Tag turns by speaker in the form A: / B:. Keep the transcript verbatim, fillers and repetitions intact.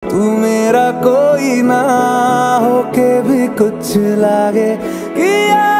A: तू मेरा कोई ना होके भी कुछ लागे कि यार